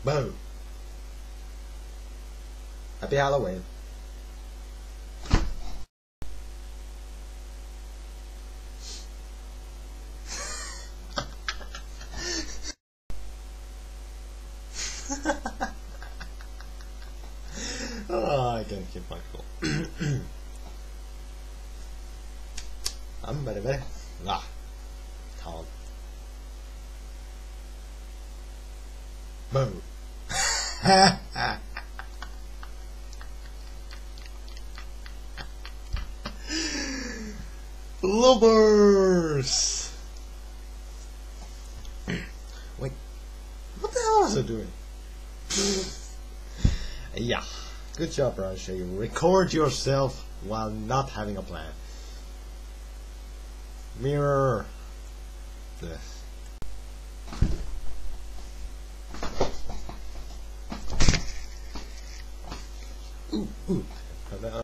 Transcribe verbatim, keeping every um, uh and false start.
Boom. Happy Halloween. Oh, I can't keep my cool. I'm very, very ah, calm. Boom. Bloobers. Wait, what the hell was I doing? Yeah, good job, Ranchei. Record yourself while not having a plan. Mirror this. Ooh, ooh.